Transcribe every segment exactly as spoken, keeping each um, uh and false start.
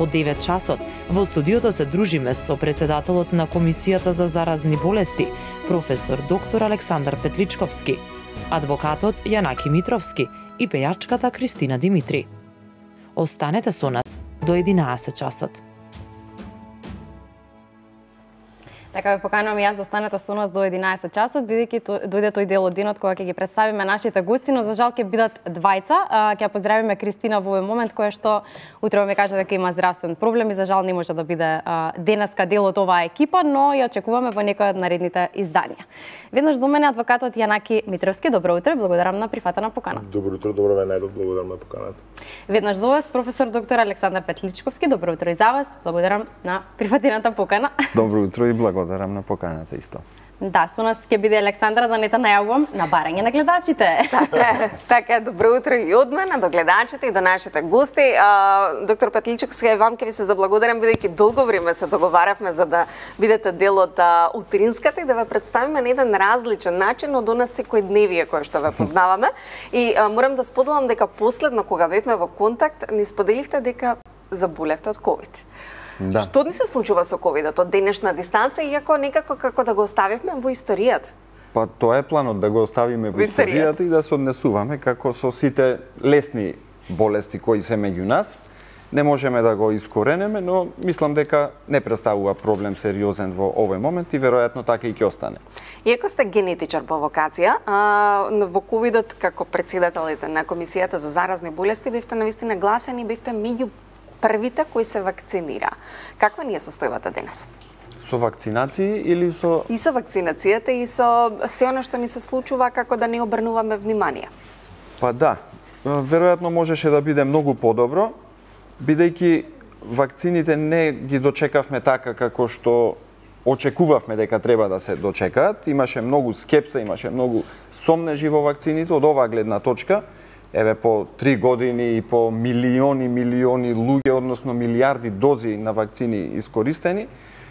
По девет часот во студиото се дружиме со председателот на Комисијата за заразни болести, професор доктор Александар Петличковски, адвокатот Јанаки Митровски и пејачката Кристина Димитри. Останете со нас до единаесет часот. Така ве поканувам јас да останете со нас до единаесет часот, бидејќи дојде тој дел од денот кога ќе ги представиме нашите гости, но за жал ќе бидат двајца. Ќе поздравиме Кристина во овој момент, која што утре ми кажа дека има здравствен проблем и за жал не може да биде денеска дел од оваа екипа, но ја очекуваме во некој од наредните изданија. Веднаш до мене адвокатот Јанаки Митровски. Добро утро, благодарам на прифатена покана. Добро утро, добро ве најдов, благодарам на поканата. Веднаш до вас професор доктор Александар Петличковски. Добро утро и за вас. Благодарам на прифатената покана. Добро утро и благодарам на поканата исто. Да, со нас ќе биде Александра, да не те најавувам, на барање на гледачите. Така, така, добро утро и од мене, до гледачите и до нашите гости. А, доктор Петличковски, вам ќе ви се заблагодарам, бидејќи долго време се договаравме за да бидете дел од утринската и да ве представиме на еден различен начин од она секојдневие кое што ве познаваме. И а, морам да споделам дека последно кога бевме во контакт, ни споделивте дека заболевте од ковид. Да. Што ни се случува со ковидот од денешна дистанца, иако некако како да го оставивме во историјата? Па тоа е планот, да го оставиме во историјата и да се однесуваме како со сите лесни болести кои се меѓу нас. Не можеме да го искоренеме, но мислам дека не представува проблем сериозен во овој момент и веројатно така и ќе остане. Иако сте генетичар по вокација, а, во ковидот како председателите на Комисијата за заразни болести бевте навистина гласени, бевте меѓу првите кои се вакцинира. Каква ни е состојбата денес? Со вакцинации или со... И со вакцинацијата и со се оно што ни се случува, како да не обрнуваме внимание? Па да, веројатно можеше да биде многу подобро, бидејќи вакцините не ги дочекавме така како што очекувавме дека треба да се дочекаат. Имаше многу скепса, имаше многу сомнежи во вакцините од оваа гледна точка. Еве по три години и по милиони, милиони луѓе, односно милиарди дози на вакцини искористени,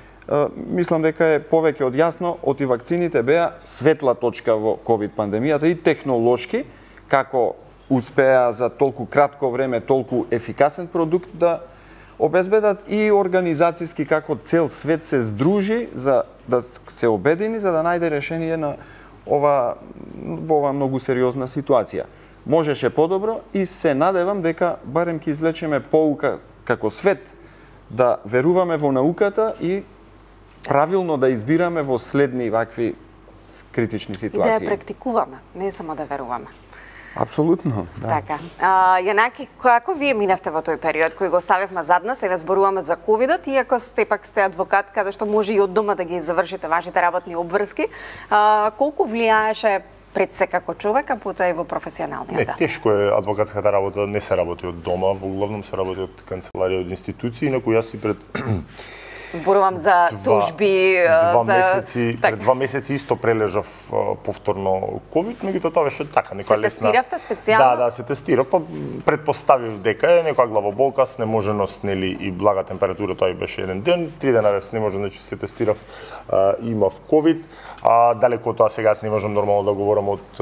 мислам дека е повеќе од јасно, оти вакцините беа светла точка во ковид пандемијата и технолошки, како успеа за толку кратко време, толку ефикасен продукт да обезбедат и организацијски како цел свет се здружи за да се обедини за да најде решение на ова во ова многу сериозна ситуација. Можеше подобро и се надевам дека барем ќе извлечеме поука како свет да веруваме во науката и правилно да избираме во следни вакви критични ситуации. И да ја практикуваме, не само да веруваме. Апсолутно, да. Така. А, Јанаки, како вие минавте во тој период кој го оставивме зад нас, сега зборуваме за ковидот, иако сте пак сте адвокат, каде што може и од дома да ги завршите вашите работни обврски, а, колку влијаеше пред се како човека, потоа и во професионалниот Не, дел? тешко е адвокатската работа, не се работи од дома, во главном се работи од канцеларија, од институции, инаку јас си пред Зборувам за тужби, два за... месеци, так. пред два месеци исто прележав повторно ковид, меѓутоа тоа беше така, некоја лесна. Се тестиравте специјално? Да, да, се тестирав, па предпоставив дека е некоја главоболка, снеможеност, нели и блага температура, тоа и беше еден ден, три дена без снеможен, значи се тестирав, а, имав ковид. А далеко од тоа сега аз не можам нормално да говорам од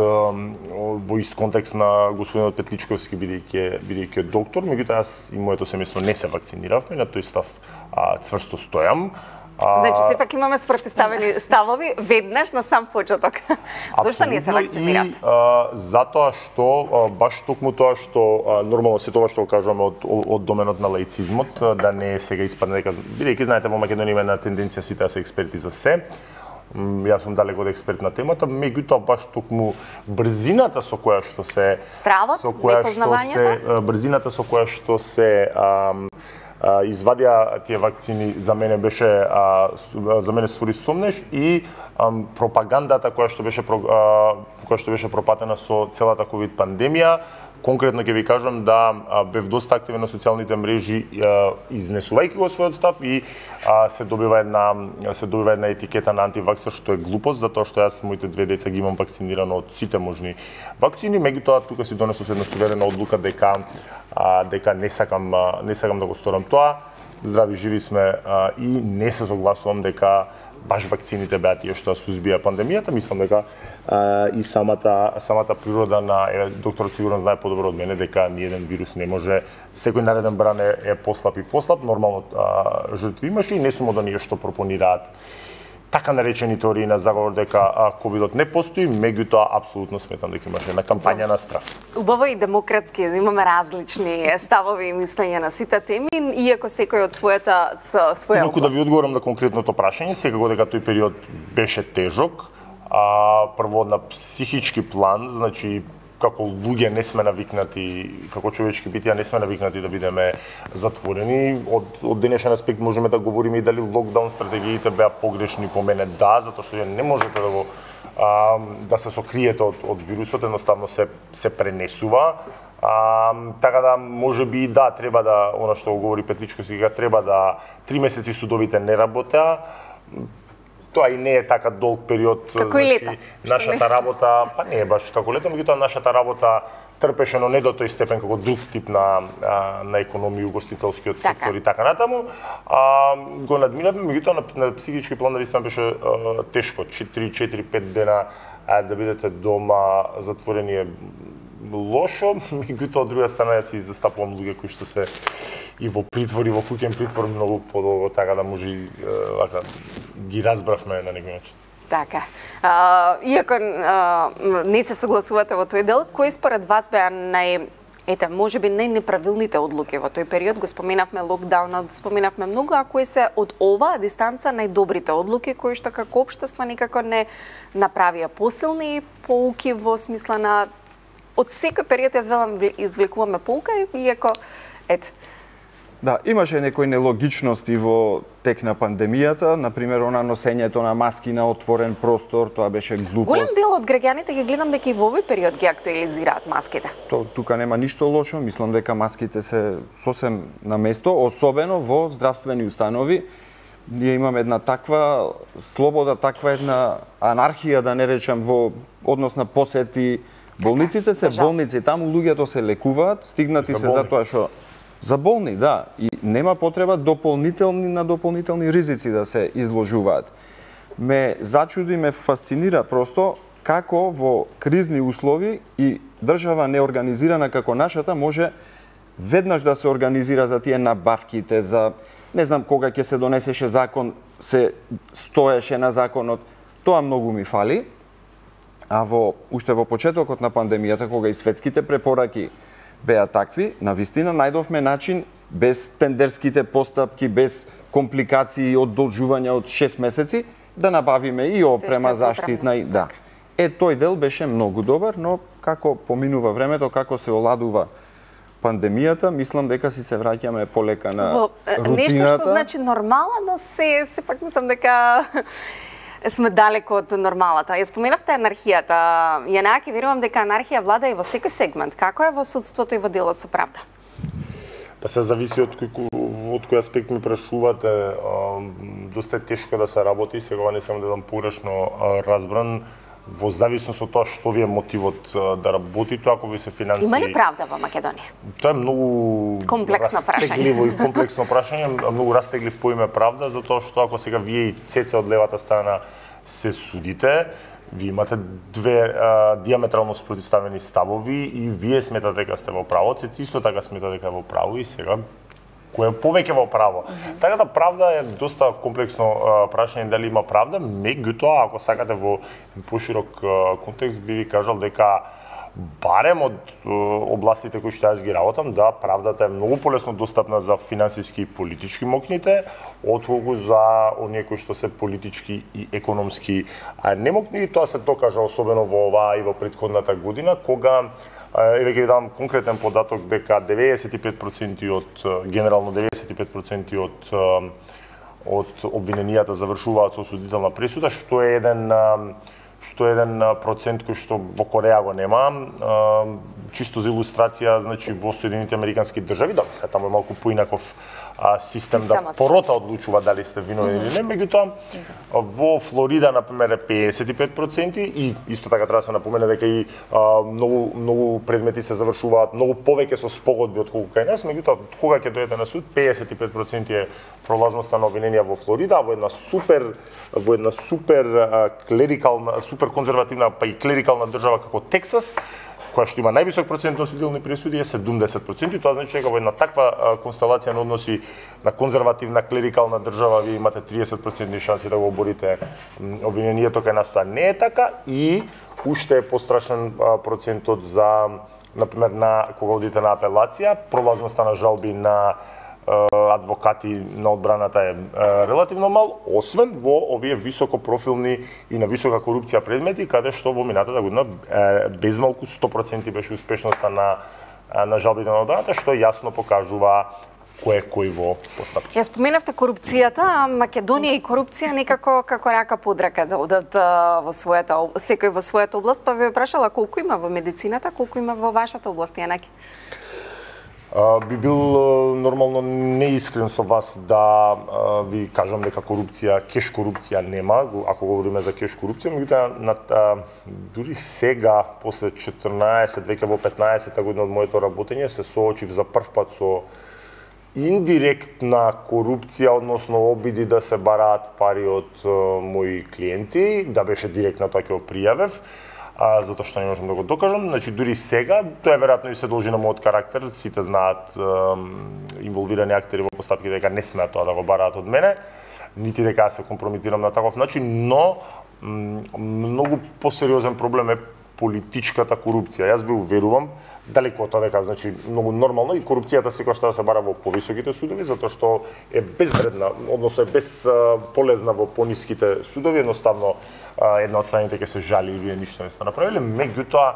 во ист контекст на господинот Петличковски бидејќи бидејќи е доктор, меѓутоа аз и моето семејство не се вакциниравме, на тој став а, цврсто стојам. А... Значи, сепак имаме спротивставени ставови веднаш на сам почеток. Зошто не се вакциниравте? И а, затоа што а, баш токму тоа што а, нормално се тоа што кажуваме од од доменот на лаицизмот, да не сега испадне дека бидејќи знаете во Македонија има една тенденција сите да се експерти за се. Јас сум далеко од експерт на темата, меѓутоа баш токму брзината со која што се стравот, со која што се брзината со која што се а, а, извадија тие вакцини за мене беше а, за мене створи сомнеж и а, пропагандата која што беше а, која што беше пропатена со целата ковид пандемија. Конкретно ќе ви кажам да а, бев доста активен на социјалните мрежи а, изнесувајќи го својот став и а, се добива една се добива една етикета на антиваксер, што е глупост, затоа што јас моите две деца ги имам вакцинирано од сите можни вакцини, меѓутоа тука си донесов една суверена одлука дека а, дека не сакам а, не сакам да го сторам тоа. Здрави живи сме а, и не се согласувам дека баш вакцините беа тие што сузбија пандемијата, мислам дека а, и самата самата природа на е, докторот сигурно знае подобро од мене дека ниеден вирус не може, секој нареден бран е, е послаб и послаб, нормално а, жртви имаше и не сум од оние што пропонираат така наречени теории на заговор дека ковидот не постои, меѓутоа апсолутно сметам дека имаше една кампања на страф. Убаво и демократски, имаме различни ставови и мислења на сите теми, иако секој од својата своја Инаку да ви одговорам на конкретното прашање, секако дека тој период беше тежок, а прво на психички план, значи како луѓе не сме навикнати, како човечки битија не сме навикнати да бидеме затворени. Од, од денешен аспект можеме да говориме и дали локдаун стратегиите беа погрешни, по мене да, затоа што не можете да го а, да се сокриете од, од вирусот, едноставно се се пренесува. А, така да можеби да треба да, она што го говори Петличко сега, треба да три месеци судовите не работеа. Тоа и не е така долг период, како и лето. Нашата работа, па не е баш како лето, меѓутоа нашата работа трпеше, но не до тој степен како друг тип на а, на економија, угостителскиот така. сектор и така натаму. А, го надминавме, меѓутоа на, на психички план навистина беше а, тешко, три, четири, пет дена а, да бидете дома затворени е лошо, меѓутоа од друга страна ја си застапувам луѓе кои што се и во притвор и во куќен притвор многу подолго, така да може и вака ги разбравме на некој начин. Така. А, иако а, не се согласувате во тој дел, кои според вас беа нај ете, можеби најнеправилните одлуки во тој период? Го споменавме локдаунот, споменавме многу, а кои се од оваа дистанца најдобрите одлуки кои што како општество никако не направија посилни поуки во смисла на од секој период јас велам извлекуваме поука, иако ете. Да, имаше некои нелогичности во тек на пандемијата, например, она носењето на маски на отворен простор, тоа беше глупост. Голем дел од граѓаните ги гледам дека и во овој период ги актуализираат маските. То, тука нема ништо лошо, мислам дека маските се сосем на место, особено во здравствени установи. Ние имаме една таква слобода, таква една анархија, да не речам, во однос на посети. Болниците се болници, таму луѓето се лекуваат, стигнати се затоа што за болни, да, и нема потреба дополнителни на дополнителни ризици да се изложуваат. Ме зачуди, ме фасцинира просто како во кризни услови и држава неорганизирана како нашата може веднаш да се организира за тие набавките, за не знам кога ќе се донесеше закон, се стоеше на законот. Тоа многу ми фали. А во уште во почетокот на пандемијата, кога и светските препораки беа такви, навистина најдовме начин без тендерските постапки, без компликации од должување од шест месеци, да набавиме и опрема заштитна и да. Е, тој дел беше многу добар, но како поминува времето, како се оладува пандемијата, мислам дека си се враќаме полека на во, рутината. Нешто што значи нормала, но се сепак мислам дека сме далеко од нормалата. Ја споменавте анархијата. Јанаки, верувам дека анархија влада и во секој сегмент. Како е во судството и во делот со правда? Па се зависи од кој, од кој аспект ми прашувате. Доста е тешко да се работи, сега не сам да дам погрешно разбран, во зависност од тоа што ви е мотивот да работите, ако ви се финансии. Има ли правда во Македонија? Тоа е многу комплексно растегливо и комплексно прашање, многу растеглив поиме правда, затоа што ако сега вие и цеце од левата страна се судите, вие имате две а, диаметрално спротивставени ставови и вие сметате дека сте во право, цеци исто така сметате дека е во право и сега кој е повеќе во право. Mm -hmm. Така да правда е доста комплексно а, прашање дали има правда, меѓутоа ако сакате во поширок а, контекст би ви кажал дека барем од а, областите кои што јас ги работам, да, правдата е многу полесно достапна за финансиски и политички мокните, отколку за оние кои што се политички и економски а, немокни. И тоа се докажа особено во оваа и во претходната година, кога еве ќе ви дам конкретен податок дека деветдесет и пет проценти од генерално деветдесет и пет проценти од од обвиненијата завршуваат со осудителна пресуда, што е еден што е еден процент кој што во Кореја го нема. чисто за илустрација, значи во Соединените Американски држави, да, се таму е малку поинаков а, систем Системот. да порота одлучува дали сте виновен или не, меѓутоа во Флорида на пример е педесет и пет проценти и исто така треба да се напомене дека и а, многу многу предмети се завршуваат многу повеќе со спогодби отколку кај нас, меѓутоа кога ќе дојдете на суд педесет и пет проценти е пролазноста на обвиненија во Флорида, во една супер во една супер а, клерикална, супер конзервативна па и клерикална држава како Тексас, која што има највисок процент осудителни пресуди е седумдесет проценти, тоа значи дека во една таква а, констелација на односи на конзервативна клерикална држава вие имате триесет проценти шанси да го оборите обвинението, кај нас тоа не е така и уште е пострашен а, процентот за например на кога одите на апелација, пролазноста на жалби на адвокати на одбраната е, е релативно мал, освен во овие високопрофилни и на висока корупција предмети, каде што во минатата година е, безмалку сто проценти беше успешноста на, на жалбите на одбраната, што јасно покажува кој е кој во постапки. Ја споменавте корупцијата, а Македонија и корупција некако како рака под рака да одат во својата, секој во својата област, па ви прашала колку има во медицината, колку има во вашата област, Јанаки? Uh, би бил uh, нормално неискрен со вас да uh, ви кажам дека корупција, кеш корупција нема, ако говориме за кеш корупција, меѓутоа на uh, дури сега после четрнаесет, веќе во петнаесета година од моето работење се соочив за прв пат со индиректна корупција, односно обиди да се бараат пари од uh, мои клиенти, да беше директно тоа ќе го пријавев. А, затоа што не можам да го докажам. Значи, дури сега, тоа е веројатно и се должи на мојот карактер, сите знаат е, инволвирани актери во постапки дека не смеат тоа да го бараат од мене, нити дека се компрометирам на таков начин, но многу посериозен проблем е политичката корупција. Јас ви уверувам, далеку од тоа дека, значи, многу нормално и корупцијата секогаш треба да се бара во повисоките судови, затоа што е безвредна, односно е безполезна во пониските судови, едноставно една од страните ќе се жали и вие ништо не сте направиле, меѓутоа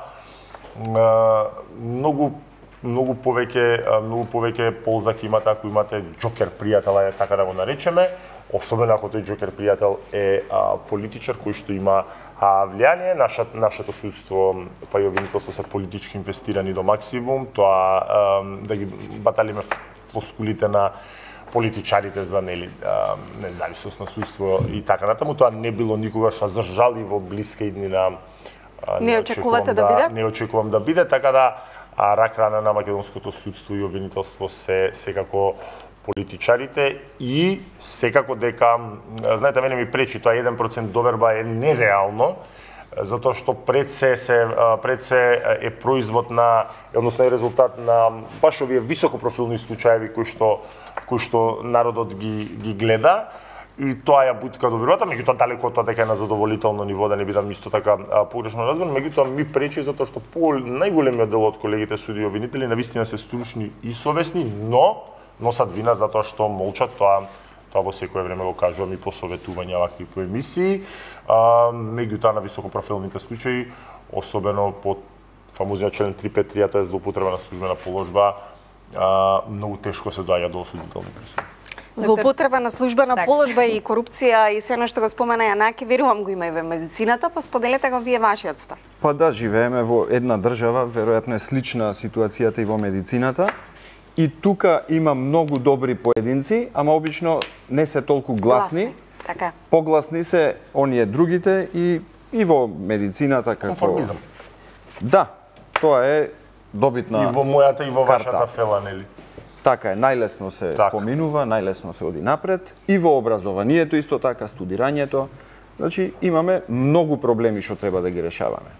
многу многу повеќе многу повеќе полза ќе имате ако имате џокер пријател, е така да го наречеме, особено ако тој џокер пријател е а, политичар кој што има а, влијание. Нашето нашето судство па и обвинителство се политички инвестирани до максимум, тоа а, да ги баталиме флоскулите на политичарите за нели независност на судство и така натаму, тоа не било никогаш, а за жал и во блиска иднина не очекувате да биде? Не очекувам да биде, така да а, рак рана на македонското судство и обвинителство се секако политичарите и секако дека, знаете, мене ми пречи тоа еден процент доверба е нереално, затоа што пред се, се пред се е производ на, односно е резултат на баш овие високопрофилни случаеви кои што кои што народот ги ги гледа и тоа ја бутка довербата, меѓутоа далеку од тоа дека е на задоволително ниво, да не бидам исто така погрешно разбран, меѓутоа ми пречи затоа што по најголемиот дел од колегите суди и обвинители навистина се стручни и совесни, но носат вина затоа што молчат, тоа тоа во секое време го кажувам и по советувања вакви по емисии, а, меѓутоа на високопрофилните случаи, особено по фамозниот член триста петдесет и три, тоа е злоупотреба на службена положба, а, многу тешко се доаѓа до осудителни присуди. Злоупотреба на службена положба и корупција и се нешто го спомена Јанаки, верувам го има и во медицината, па споделете го вие вашиот став. Па да, живееме во една држава, веројатно е слична ситуацијата и во медицината. И тука има многу добри поединци, ама обично не се толку гласни. гласни така. Погласни се оние другите и и во медицината како конформизам. Да, тоа е добитна. И во мојата и во карта. вашата фела, нели? Така е, најлесно се така. поминува, најлесно се оди напред. И во образованието исто така, студирањето. Значи имаме многу проблеми што треба да ги решаваме.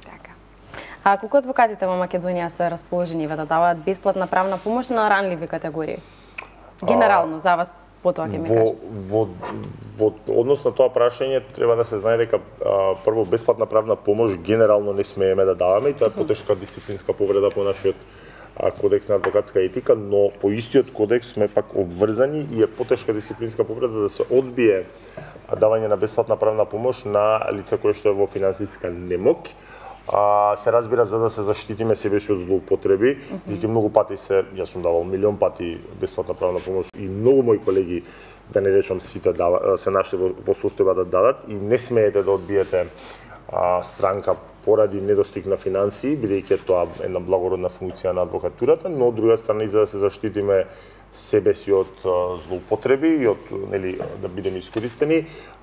А колку адвокатите во Македонија се расположени да даваат бесплатна правна помош на ранливи категории? Генерално за вас потоа ќе ми кажете. Во во во однос на тоа прашање треба да се знае дека а, прво бесплатна правна помош генерално не смееме да даваме и тоа е потешка дисциплинска повреда по нашиот а, кодекс на адвокатска етика, но по истиот кодекс сме пак обврзани и е потешка дисциплинска повреда да се одбие давање на бесплатна правна помош на лице кое што е во финансиска немок. А, се разбира за да се заштитиме себе си од злоупотреби, mm-hmm. и многу пати се, јас сум давал милион пати бесплатна правна помош и многу мои колеги, да не речам сите, дава, се нашли во, во состојба да дадат и не смеете да одбиете а, странка поради недостиг на финансии, бидејќи е тоа една благородна функција на адвокатурата, но од друга страна и за да се заштитиме себе си од злоупотреби и од нели да бидеме искористени,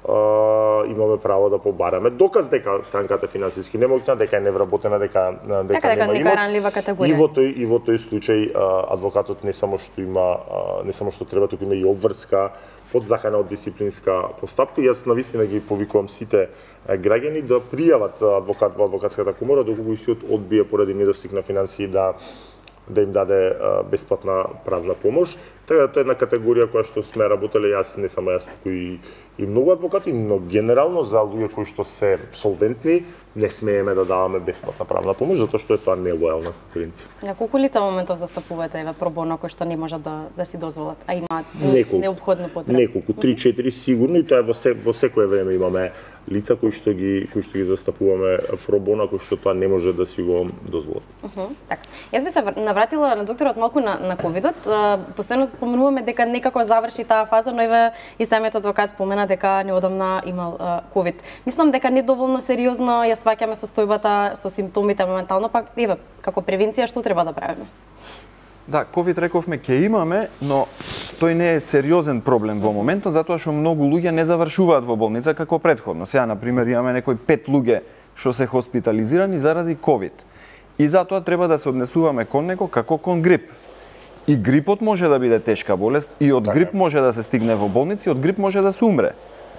имаме право да побараме доказ дека странката финансиски немотивна, дека е невработена, дека дека така, нема дека имот. И во тој и во тој случај адвокатот не само што има не само што треба, туку има и обврска подзакана од дисциплинска постапка. Јас навистина ги повикувам сите граѓани да пријават адвокат во адвокатската комора доколку истиот одбие поради недостиг на финансии да да им даде а, бесплатна правна помош. Така да тоа е една категорија која што сме работеле, јас не само јас, туку и, и многу адвокати, но генерално за луѓе кои што се солвентни, не смееме да даваме бесплатна правна помош, затоа што е тоа нелојална конкуренција. На колку лица моментов застапувате еве пробоно кои што не можат да да си дозволат, а имаат неопходно потреба? Неколку, три четири сигурно, и тоа е во се, во секое време имаме лица кои што ги кои што ги застапуваме пробоно, кои што тоа не може да си го дозволат. Uh -huh. Така. Јас би се навратила на докторот малку на на ковидот. Постојано споменуваме дека некако заврши таа фаза, но еве и самиот адвокат спомена дека неодамна имал ковид. Мислам дека недоволно сериозно ја сваќаме состојбата со симптомите моментално, пак еве како превенција што треба да правиме? Да, ковид рековме ќе имаме, но тој не е сериозен проблем во моментот, затоа што многу луѓе не завршуваат во болница како претходно. Сега, на пример, имаме некои пет луѓе што се хоспитализирани заради ковид. И затоа треба да се однесуваме кон него како кон грип. И грипот може да биде тешка болест, и од грип може да се стигне во болници, и од грип може да се умре.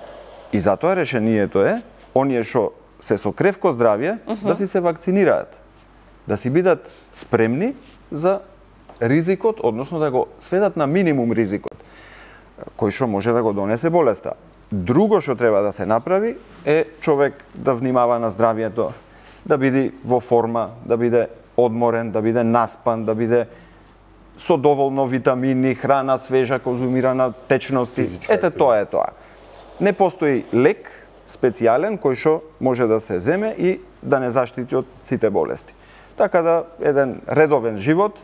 И затоа решението е, оние што се со кревко здравје, uh -huh. да си се вакцинираат. Да си бидат спремни за ризикот, односно да го сведат на минимум ризикот, кој што може да го донесе болеста. Друго што треба да се направи е човек да внимава на здравјето, да биде во форма, да биде одморен, да биде наспан, да биде со доволно витамини, храна свежа, конзумирана, течности. Физичка, ете тоа е тоа. Не постои лек специјален кој што може да се земе и да не заштити од сите болести. Така да еден редовен живот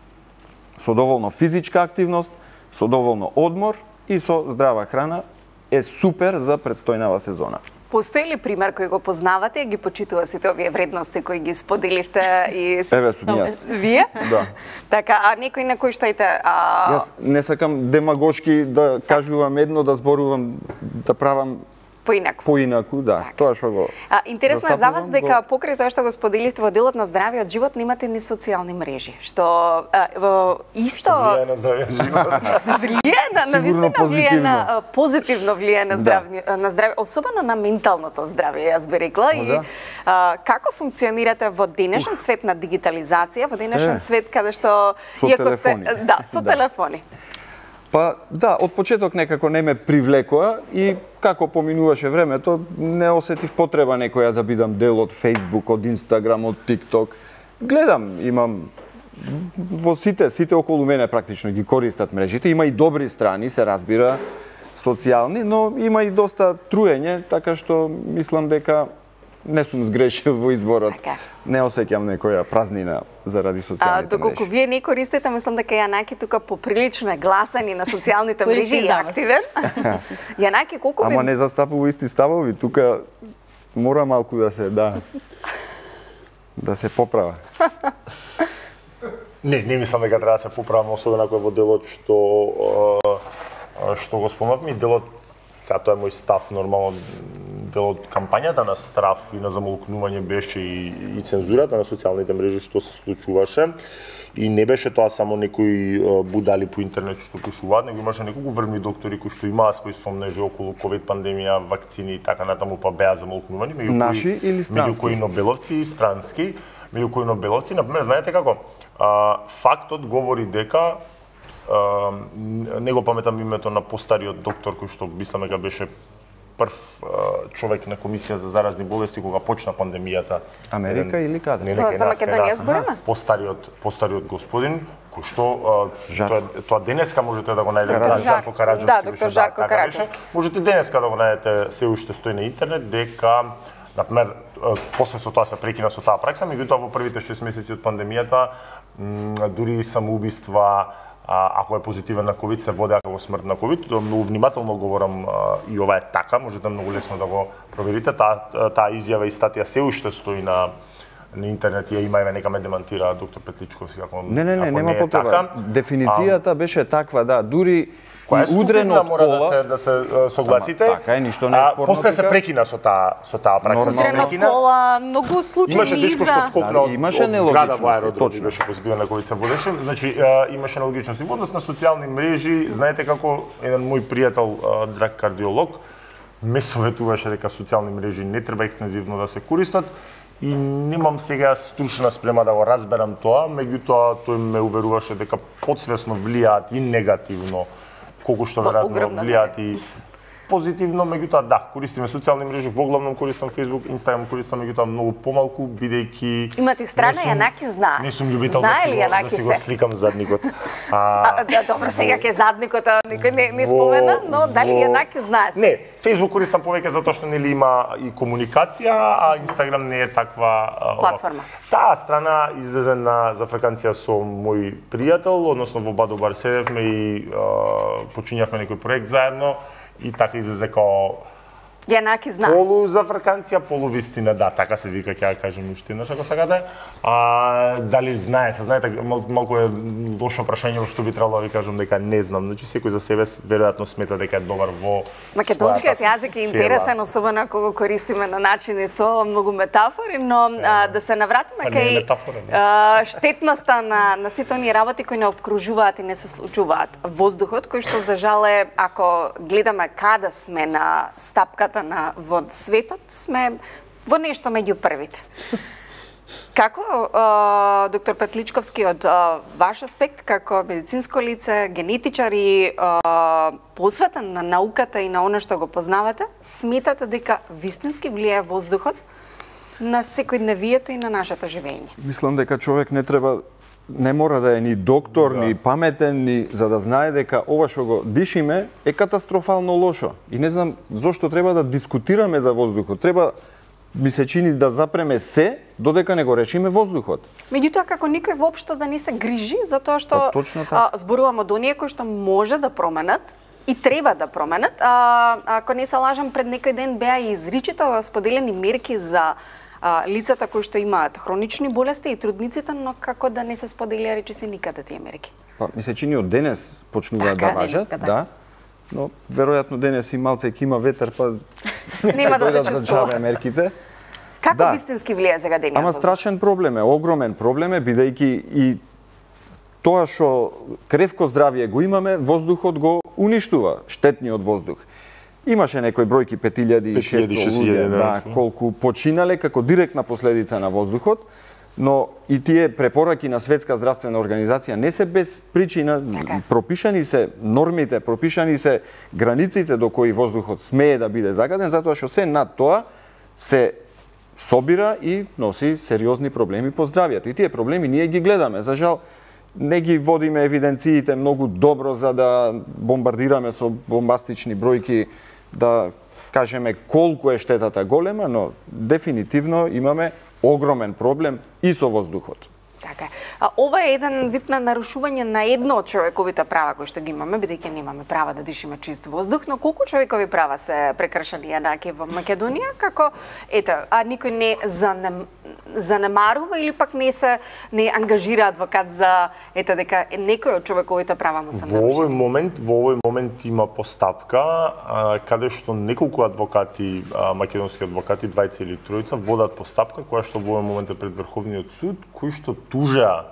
со доволно физичка активност, со доволно одмор и со здрава храна е супер за предстојнава сезона. Постои ли пример кој го познавате и ги почитува сите овие вредности кои ги споделивте и Еве сум јас. Вие? Да. Така, а некој на кој што ите а... Јас не сакам демагошки да кажувам едно, да зборувам, да правам поинаку. Поинаку, да. Так. Тоа што го. А, интересно е за вас дека го... покрај тоа што го споделивте во делот на здравиот живот немате ни социјални мрежи, што а, во исто што влијае на здравиот живот. влијае на навистина влијае на позитивно влијае на здравје, да. на здравје, особено на менталното здравје, јас би рекла. О, и да. а, како функционирате во денешен свет на дигитализација, во денешен е. свет каде што со телефони. Сте, да, со да. телефони. Па да, од почеток некако не ме привлекоа и како поминуваше времето, не осетив потреба некоја да бидам дел од Facebook, од Instagram, од TikTok. Гледам, имам во сите, сите околу мене практично ги користат мрежите, има и добри страни, се разбира, социјални, но има и доста труење, така што мислам дека не сум сгрешил во изборот. Така. Не осеќам некоја празнина заради социјалните мрежи. Доколку вие не користите, мислам дека Јанаки тука поприлично е гласен и на социјалните мрежи и активен. Јанаки, колку Ама не застапува исти ставови, тука мора малку да се, да, да се поправа. Не, не мислам дека треба да се поправам, особено ако е во делот што што го спомнавме, делот, сега тоа е мој став, нормално, делот кампањата на страф и на замолкнување беше и, и цензурата на социјалните мрежи што се случуваше. И не беше тоа само некои будали по интернет што пишуваат, него имаше неколку врвни доктори кои што имаа свој сомнежи околу ковид пандемија, вакцини и така натаму, па беа замолкнувани, меѓу наши кои, или странски? Меѓу кои нобеловци и странски, меѓу кои нобеловци, например, знаете како? А, фактот говори дека а, не го паметам името на постариот доктор кој што мислам дека беше прв човек на комисија за заразни болести кога почна пандемијата. Америка Еден, или каде? Не, не, за Македонија збориме? Постариот, постариот господин кој што тоа, тоа денеска можете да го најдете. Доктор Жарко Караджевски. Да, доктор Жарко Караджевски. Можете денеска да го најдете, се уште стои на интернет дека например после со тоа се прекина со таа пракса, меѓутоа во првите шест месеци од пандемијата дури самоубиства, ако е позитивен на ковид, се води како смрт на ковид. Многу внимателно говорам и ова е така, можете многу лесно да го проверите. Таа таа изјава и статија се уште стои на на интернет, ја има еве нека ме демантира доктор Петличковски ако не не не ако нема не е потреба. така. Дефиницијата а, беше таква, да, дури која е удрено од мора пола, да се да се согласите. Тама, така е, ништо не е спорно. После се прекина со таа со таа пракса. Удрено од пола, многу случаи имаше дечко што скокна да, од, имаше од зграда во нелогичности, аеродром, беше позитивен на кој се водеше. Значи имаше нелогичности во однос на социјални мрежи. Знаете како еден мој пријател, драг кардиолог, ме советуваше дека социјални мрежи не треба екстензивно да се користат. И немам сега стручна спрема да го разберам тоа, меѓутоа тој ме уверуваше дека подсвесно влијаат и негативно, колку што веројатно влијаат и позитивно, меѓутоа да, користиме социјални мрежи, во главном користам Facebook, Instagram користам, меѓутоа многу помалку, бидејќи имате страна Јанаки зна. Не сум љубител да си, го, да си го сликам задникот. А, да, добро, сега ке задникот, никој не, не спомена, но дали Јанаки знае? Не, Facebook користам повеќе затоа што нели има и комуникација, а Instagram не е таква платформа. Таа страна излезе на за фреквенција со мој пријател, односно во Бадо бар седевме и а, почињавме некој проект заедно и така излезе као Јанаки знае. Полу за фраканција, полу вистина, да, така се вика, ќе ја кажем уште еднаш ако сакате. А дали знае, се знаете, мал, малку е лошо прашање што би требало да ви кажам дека не знам. Значи секој за себе веројатно смета дека е добар во македонскиот јазик е интересен, особено ако го користиме на начини со многу метафори, но а, да се навратиме кај а, штетноста на на сите оние работи кои не обкружуваат и не се случуваат. Воздухот кој што за жал е, ако гледаме каде сме на стапката на во светот, сме во нешто меѓу првите. Како, а, доктор Петличковски, од а, ваш аспект, како медицинско лице, генетичар и а, посветен на науката и на оно што го познавате, сметате дека вистински влијае воздухот на секојдневието и на нашето живење? Мислам дека човек не треба не мора да е ни доктор, да. ни паметен, ни за да знае дека ова што го дишиме е катастрофално лошо. И не знам зошто треба да дискутираме за воздухот. Треба, ми се чини, да запреме се додека не го решиме воздухот. Меѓутоа, како никој воопшто да не се грижи, затоа што а, зборувам од оние кои што може да променат и треба да променат. А, ако не се лажам, пред некој ден беа и изричито споделени мерки за а, лицата кои што имаат хронични болести и трудниците, но како да не се споделија речиси никаде тие мерки. Па ми се чини од денес почнуваат да важат, денеска, да. Но веројатно денес и малце ќе има ветер, па нема да се чувствува мерките. Како да. вистински влијае загадениот Ама воздух? страшен проблем е, огромен проблем е, бидејќи и тоа што кревко здравје го имаме, воздухот го уништува, штетниот воздух. Имаше некои бројки пет илјади и шесто луѓе, да, колку починале како директна последица на воздухот, но и тие препораки на Светска здравствена организација не се без причина, така. Пропишани се нормите, пропишани се границите до кои воздухот смее да биде загаден, затоа што се над тоа се собира и носи сериозни проблеми по здравјето. И тие проблеми ние ги гледаме. За жал, не ги водиме евиденциите многу добро за да бомбардираме со бомбастични бројки, да кажеме колку е штетата голема, но дефинитивно имаме огромен проблем и со воздухот. Така. А, ова е еден вид на нарушување на едно од човековите права кои што ги имаме, бидејќи немаме права да дишиме чист воздух, но колку човекови права се прекршени еднакви во Македонија, како ето, а никој не занем, занемарува или пак не се не ангажира адвокат за ето дека некој од човековите права му се нарушени? Во овој момент, во овој момент има постапка а, каде што неколку адвокати, а, македонски адвокати, двајца или тројца водат постапка која што во овој момент е пред Врховниот суд, кој што тужеа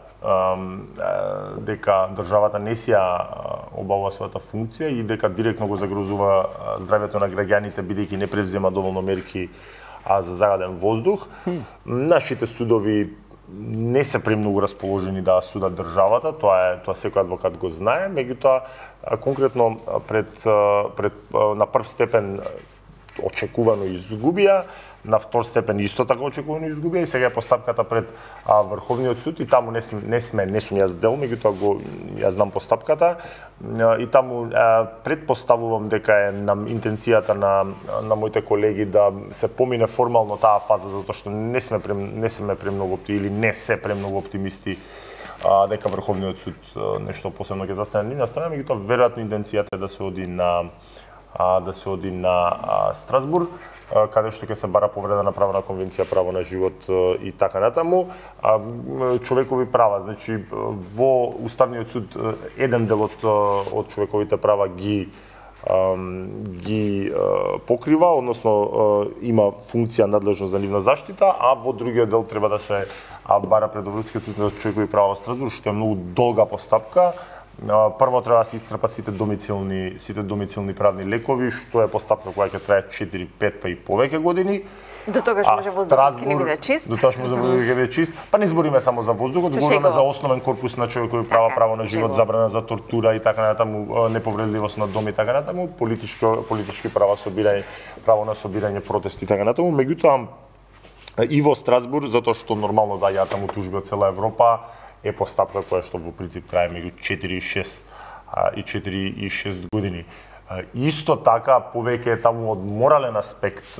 дека државата не си ја обавува својата функција и дека директно го загрозува здравјето на граѓаните бидејќи не превзема доволно мерки а за загаден воздух. Хм. Нашите судови не се премногу расположени да судат државата, тоа е тоа секој адвокат го знае, меѓутоа конкретно пред пред на прв степен очекувано изгубија, на втор степен исто така очекувано изгубија и сега е постапката пред а, Врховниот суд и таму не сме не сме не сум јас дел, меѓутоа го ја знам постапката а, и таму а, предпоставувам дека е на интенцијата на на моите колеги да се помине формално таа фаза затоа што не сме прем, не сме премногу или не се премногу оптимисти а, дека Врховниот суд а, нешто посебно ќе застане на страна, меѓутоа веројатно инденцијата е да се оди на а, да се оди на а, Страсбург, а, каде што ќе се бара повреда на право на конвенција право на живот а, и така натаму. А, човекови права, значи во Уставниот суд еден дел од од човековите права ги ги покрива, односно има функција надлежност за нивна заштита, а во другиот дел треба да се бара пред Европскиот суд за човекови права во Страсбург, што е многу долга постапка. Прво треба да се исцрпат сите домицилни сите домицилни правни лекови, што е постапка која ќе трае четири, пет па и повеќе години. До тогаш може воздухот ќе биде чист. До тогаш може воздухот ќе биде чист. Па не збориме само за воздухот, збориме за основен корпус на човекови права, право на живот, забрана за тортура и така натаму, неповредливост на дом и така натаму, политички политички права, собирање, право на собирање, протести и така натаму. Меѓутоа и во Страсбург, затоа што нормално да ја таму тужби од цела Европа, е постапка која што во принцип трае меѓу четири и шест и четири и шест години. Исто така, повеќе таму од морален аспект,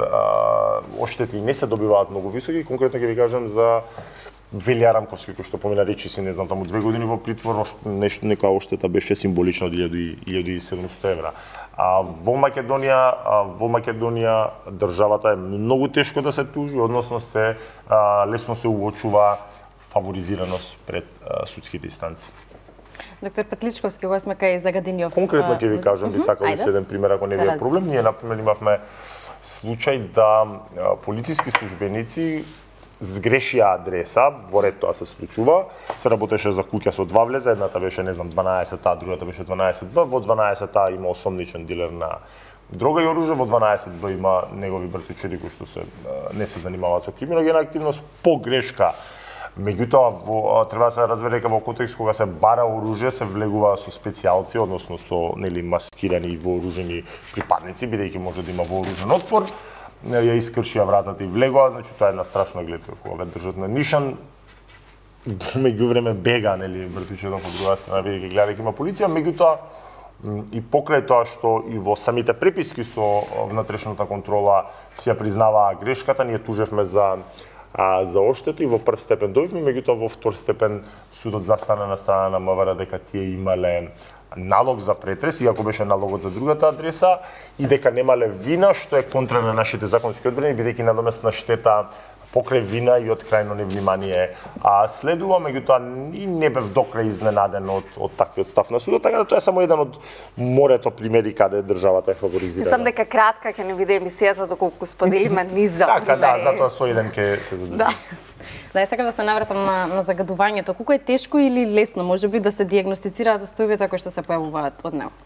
оштети не се добиваат многу високи. Конкретно ќе ви кажам за Велија Рамковски, кој што помина речиси, не знам, таму две години во притвор, нешто некоја оштета беше символична од илјада и седумстотини евра. А во Македонија, а, во Македонија државата е многу тешко да се тужи, односно се а, лесно се уочува фаворизираност пред а, судските инстанции. Доктор Петличковски, кога сме кај Загадинјов. Конкретно ќе ви кажам, би сакал да седем пример ако не ви е проблем. Ние например имавме случај да полициски службеници сгрешија адреса, во ред тоа се случува. Се работеше за куќа со два влеза, едната беше не знам дванаесет а, другата беше дванаесет б. Во дванаесет а има осомничен дилер на дрога и оружје, во дванаесет б има негови братичери кои што се не се занимаваат со криминогена активност по грешка. Меѓутоа, треба да се разбере дека во контекст кога се бара оружје, се влегува со специјалци, односно со нели маскирани и вооружени припадници, бидејќи може да има вооружен отпор, ја искршија вратата и влегува, значи тоа е една страшна гледка кога ве држат на нишан. Меѓувреме бега, нели, братичето од друга страна, бидејќи гледа дека има полиција, меѓутоа и покрај тоа што и во самите преписки со внатрешната контрола си ја признаваа грешката, ние тужевме за А, за оштета и во прв степен добивме, меѓутоа во втор степен судот застана на страна на МВР дека тие имале налог за претрес, иако беше налогот за другата адреса, и дека немале вина, што е контра на нашите законски одбрани, бидејќи надоместна штета покрај вина и од крајно невнимание а следува, меѓутоа и не бев докрај изненаден од од таквиот став на судот, така да тоа е само еден од морето примери каде државата е фаворизирана. Мислам дека кратка ќе не биде емисијата доколку споделиме низ за така, да, затоа со еден ќе се задоволиме. Да. Да, сакам да се навратам на, на загадувањето. Колку е тешко или лесно можеби да се диагностицираат состојбите кои што се појавуваат од него?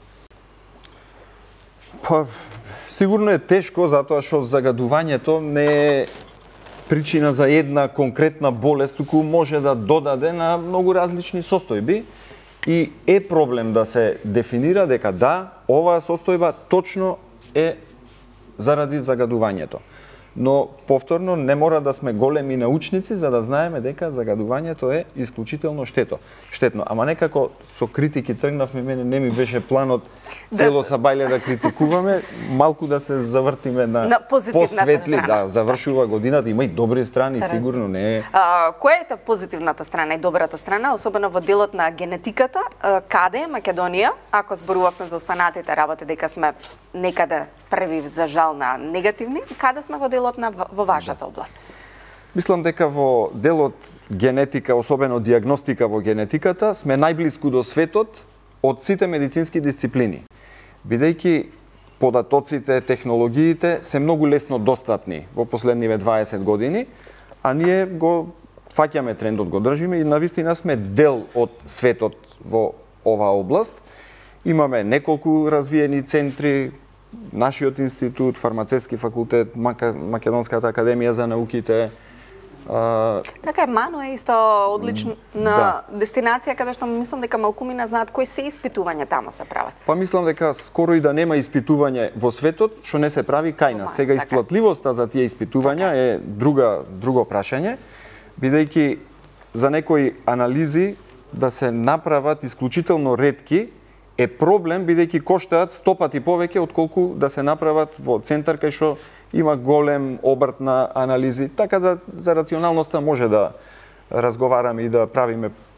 Па, сигурно е тешко затоа што загадувањето не е причина за една конкретна болест, туку може да додаде на многу различни состојби и е проблем да се дефинира дека да, оваа состојба точно е заради загадувањето. Но повторно не мора да сме големи научници за да знаеме дека загадувањето е исклучително штето. Штетно, ама некако со критики тргнавме, мене не ми беше планот цело сабајле да критикуваме, малку да се завртиме на, на посветли, да, завршува годината, има и добри страни, Старен. Сигурно не е. А, која е позитивната страна и добрата страна, особено во делот на генетиката, каде е Македонија, ако зборувавме за останатите работи дека сме некаде први за жал на негативни, каде сме во делот на во вашата област? Мислам дека во делот генетика, особено диагностика во генетиката, сме најблиску до светот од сите медицински дисциплини. Бидејќи податоците, технологиите се многу лесно достапни во последниве дваесет години, а ние го фаќаме трендот, го држиме и навистина сме дел од светот во оваа област. Имаме неколку развиени центри, нашиот институт, фармацевски факултет, Македонската академија за науките. А... Така е, Мано е исто одлична да. Дестинација каде што мислам дека малкумина знаат кои се испитувања таму се прават. Па мислам дека скоро и да нема испитување во светот што не се прави кај нас. Сега така. Исплатливоста за тие испитувања така. Е друга друго прашање, бидејќи за некои анализи да се направат исклучително ретки е проблем, бидејќи коштаат сто пати повеќе отколку да се направат во центар кај што има голем обрт на анализи, така да за рационалноста може да разговараме и да правиме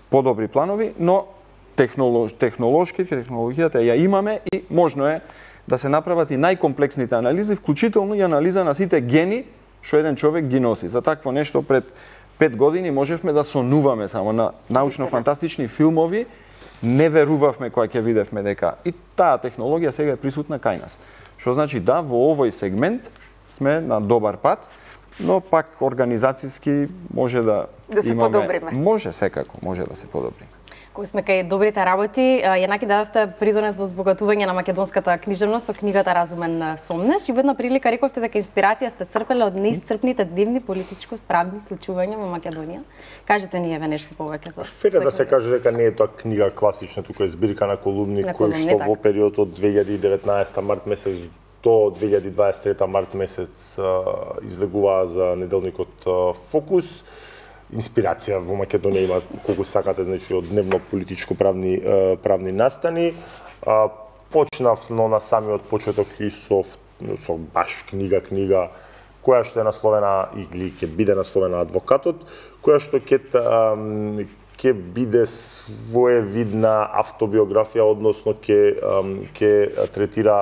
подобри планови, но технолож, технолошки, технологијата ја имаме и можно е да се направат и најкомплексните анализи, вклучително и анализа на сите гени што еден човек ги носи. За такво нешто пред пет години можевме да сонуваме само на научно-фантастични филмови, не верувавме кога ќе видевме дека и таа технологија сега е присутна кај нас. Што значи да, во овој сегмент сме на добар пат, но пак организацијски може да, да се имаме... подобриме. Може секако, може да се подобриме. Кои сме кај добрите работи, Јанаки дадовте придонес во збогатување на македонската книжевност со книгата Разумен сомнеш и во една прилика рековте дека инспирација сте црпеле од неисцрпните дневни политичко-правни случувања во Македонија. Кажете ни еве нешто повеќе за Фере да се каже дека не е тоа книга класична, тука е збирка на колумни на кои колумни, што так. во период од две илјади и деветнаесета март месец до две илјади дваесет и трета март месец излегуваа за неделникот Фокус. Инспирација во Македонија има колку сакате, значи од дневно политичко правни правни настани. Почнав но на самиот почеток и со со баш книга книга која што е насловена или ќе биде насловена Адвокатот, која што ќе ќе биде своевидна автобиографија, односно ќе ќе третира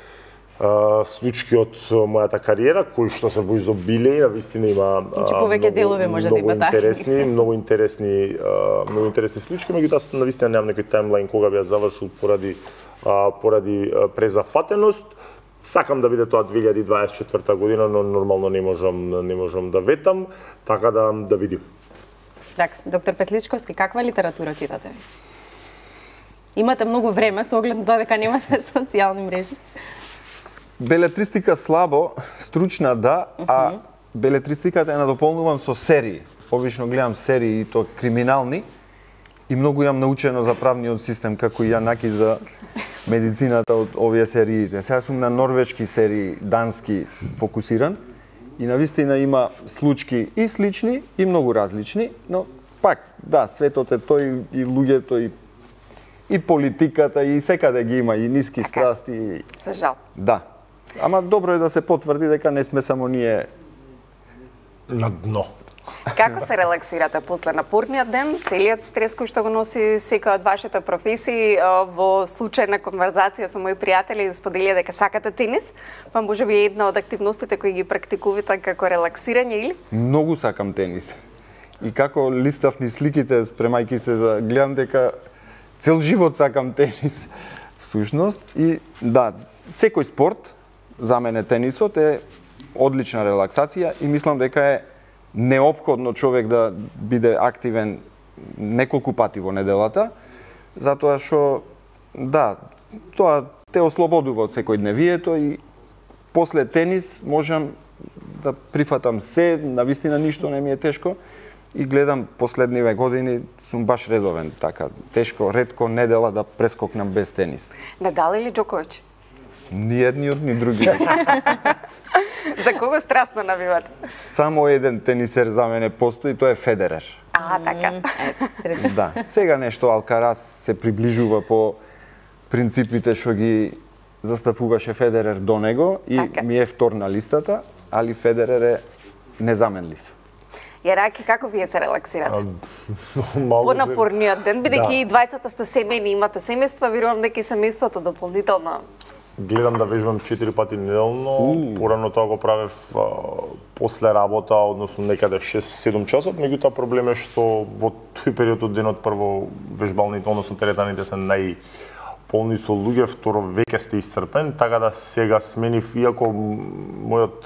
случаи од мојата кариера, кои што се во изобилие, навистина има Значи повеќе делови може да има така. Интересни, многу интересни, многу интересни случаи, меѓутоа навистина немам некој таймлайн кога би ја завршил поради поради презафатеност. Сакам да биде тоа две илјади дваесет и четврта година, но нормално не можам не можам да ветам, така да да видим. Така, доктор Петличковски, каква литература читате? Имате многу време со оглед на тоа дека немате социјални мрежи. Белетристика слабо, стручна да, а белетристиката ја надополнувам со серии. Обично гледам серии и то криминални и многу јам научено за правниот систем како и Јанаки за медицината од овие сериите. Сега сум на норвешки серии, дански фокусиран и навистина има случаи и слични и многу различни, но пак да, светот е тој и луѓето и и политиката и секаде ги има и ниски страсти. За жал. Да. Ама добро е да се потврди дека не сме само ние на дно. Како се релаксирате после напорниот ден, целиот стрес кој што го носи секоја од вашите професии? Во случај на конверзација со мои пријатели споделија дека сакате тенис, па можеби една од активностите кои ги практикувате како релаксирање или? Многу сакам тенис. И како листавни сликите спремајки се за гледам дека цел живот сакам тенис всушност и да, секој спорт за мене тенисот е одлична релаксација и мислам дека е неопходно човек да биде активен неколку пати во неделата, затоа што да, тоа те ослободува од секојдневието и после тенис можам да прифатам се, навистина ништо не ми е тешко и гледам последниве години сум баш редовен, така тешко, ретко недела да прескокнам без тенис. Надал или Џоковиќ? Ни едниот, ни други. За кого страстно навивате? Само еден тенисер за мене постои, тоа е Федерер. А, така. Да. Сега нешто Алкарас се приближува по принципите што ги застапуваше Федерер до него и така. Ми е втор на листата, али Федерер е незаменлив. Јанаки, како вие се релаксирате? Малку По напорниот ден, бидејќи Да. и двајцата сте семејни, имате семејства, верувам дека и семејството дополнително. Гледам да вежбам четири пати неделно, порано тоа го правев а, после работа, односно некаде шест-седум часот, меѓутоа проблем е што во тој период од денот прво вежбалните, односно теретаните се најполни со луѓе, второ веќе сте исцрпен, така да сега сменив, иако мојот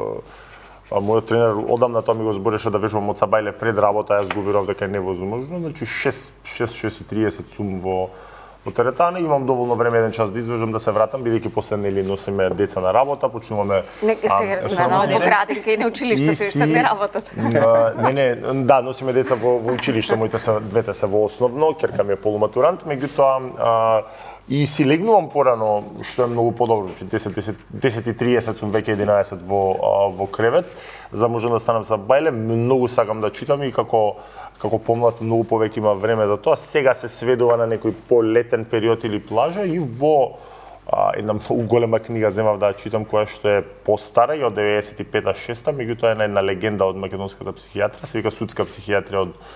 а, мојот тренер одамна тоа ми го збореше да вежбам од Сабајле пред работа, јас го верував дека е невозможно, значи шест шест и тридесет сум во во теретана, имам доволно време еден час да извежам да се вратам, бидејќи после нели носиме деца на работа, почнуваме Нека се на од градинка и на училиште се уште не работат. Не, не, да, носиме деца во, во училиште, моите се двете се во основно, ќерка ми е полуматурант, меѓутоа и си легнувам порано, што е многу подобро, десет и тридесет сум веќе единаесет во во кревет, за да можам да станам са бајле, многу сакам да читам и како како помлад многу повеќе има време за тоа. Сега се сведува на некој полетен период или плажа и во а, една многу голема книга земав да ја читам која што е постара и од деветдесет и пета шеста, меѓутоа е една легенда од македонската психијатрија, се вика судска психијатрија од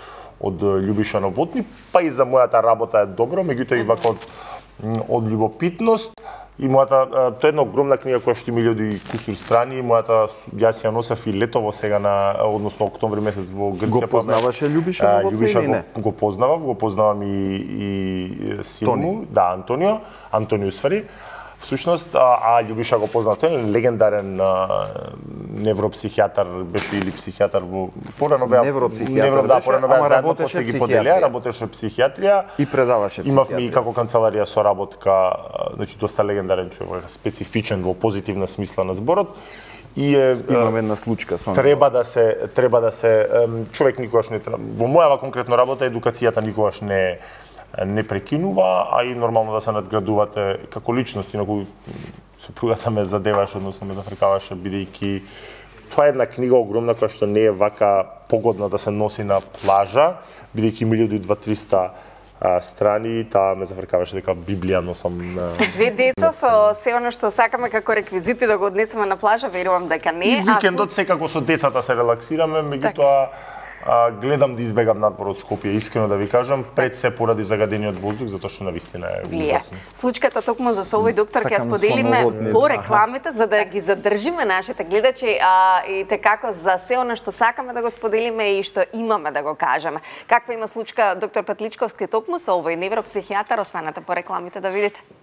од Љубиша Новотни, па и за мојата работа е добро, меѓутоа и вака од од љубопитност. И мојата, тоа е една огромна книга која што има илјади кусур страни, мојата, јас ја носев и летово сега на, односно октомври месец во Грција. Го познаваше Љубиша Новотни Љубиша или не? Го, го познавав, го познавам и, и син му, да, Антонио, Антонио Свари. Всушност, а, а Љубиша го познав, тој е легендарен а, невропсихијатар, беше или психијатар во порано беа невропсихијатар невро, да, беше, порано ама беа заедно, работеше после ги поделија, работеше психијатрија и предаваше психијатрија. Имавме и како канцеларија соработка, значи доста легендарен човек, специфичен во позитивна смисла на зборот. И е, имаме една случка со треба да се треба да се човек никогаш не во мојава конкретно работа едукацијата никогаш не не прекинува, а и нормално да се надградувате како личност, инаку супругата ме задеваше, односно ме зафркаваше, бидејќи тоа е една книга огромна која што не е вака погодна да се носи на плажа, бидејќи има илјади две-триста страни, таа ме зафркаваше дека Библија носам на... Со две деца, со се оно што сакаме како реквизити да го однесеме на плажа, верувам дека не. И викендот секако со децата се релаксираме, меѓутоа А, гледам да избегам надвор од Скопје, искрено да ви кажам, пред се поради загадениот воздух, затоа што навистина е ужасно. Случката токму за со овој доктор ќе споделиме по рекламите за да ги задржиме нашите гледачи, а и текако за се она што сакаме да го споделиме и што имаме да го кажеме. Каква има случка доктор Петличковски токму со овој невропсихијатар, останете по рекламите да видите.